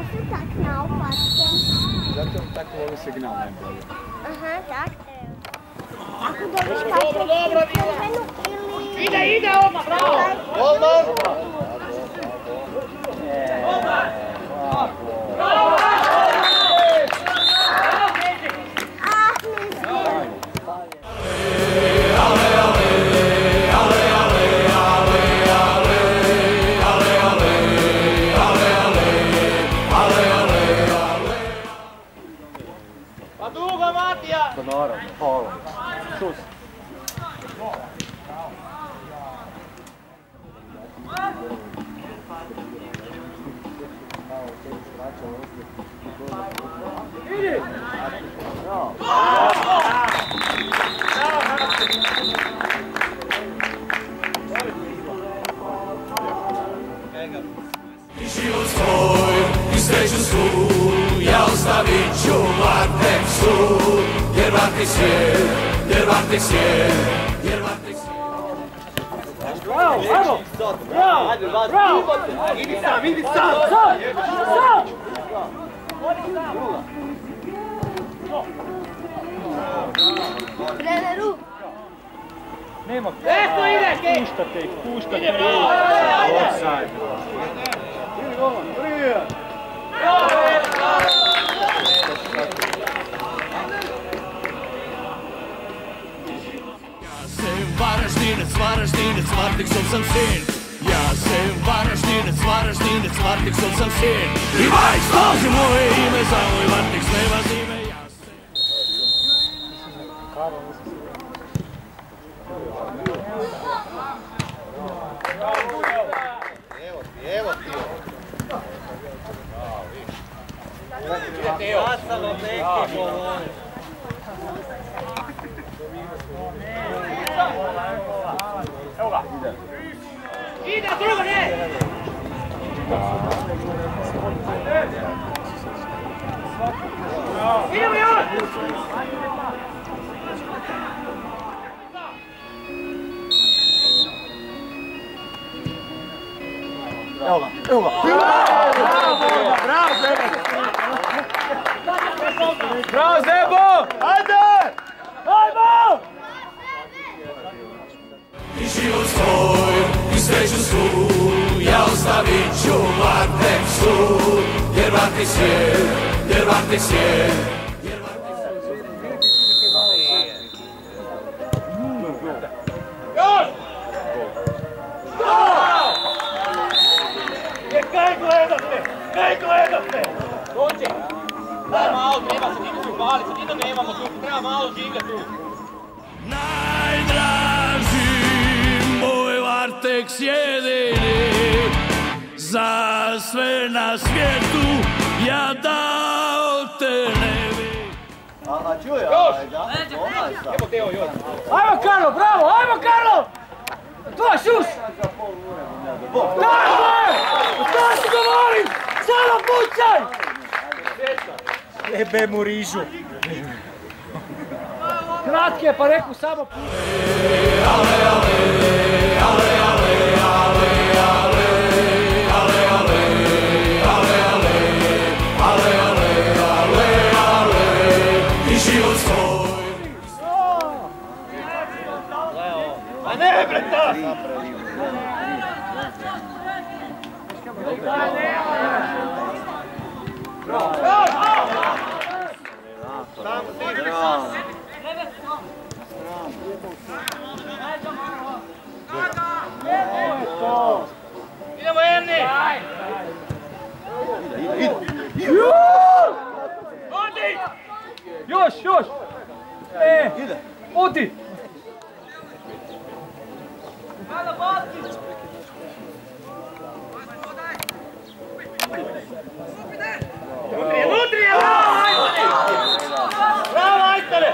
su tak naopatke. Zato tako voli signal najbolje. Aha, tak. Ako dobiš kakvu crvenu ili... Ide, odmah, bravo! Odmah! Bravo! Pa dugo, Matija! Pa naravno, hvala. Šus. Idi! Bravo! I život svoj, i sreću svu, ja ostavit ću Varteksu, jer Varteks je, jer Varteks je, jer Varteks je. Bravo, ajmo! Bravo! Bravo! Idi sam! Sam! Treneru! Nema. Desno ide! Puštate ih. Ide, bravo! Offside. Prije! Ja sam Varaždinec, Varteksov sam sin. Ja sam Varaždinec, Varteksov sam sin. I Vajs složi moje ime, za moj Varteks nema zime. Ja sam... Evo ti. Ja sam od neki bolone. Evo ga! Ide, drugo, ne! Idemo još! Evo ga! Bravo, Zebo! Bravo, Zebo! Ajde! Ajmo! I život svoj, i sreću svu, ja ostavit ću Varteksu, jer Varteks je, jer Varteks je, jer Varteks je. Još! Kaj gledate? Dođi! Daj malo, treba se time se upaliti, sad to nemamo tu, treba malo življa tu. Najdraži moj Varteks jedini, za sve na svijetu ja dao te ne bi. A čuje, Evo Teo, još. Ajmo Karlo, bravo, ajmo Karlo! To je šus! Tako je! To ti govorim! Samo pucaj! Jebe mu rižu. Kratke, pa reku samo pucaj. I život svoj. A ne, bre, to! Idemo Emni! Odi! Još! Ide! Odi! Unutrije! Bravo, Ajstore!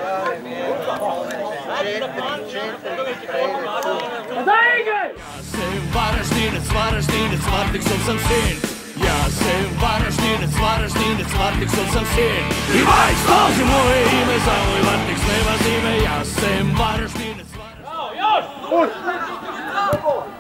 Daj igraj! Ja sam Varaždinec, Varteksov sam sin. Ja sam Varaždinec, Varteksov sam sin. I Vajs složi moje ime, za moj Varteks nema zime. Ja sam Varaždinec. Bravo, još!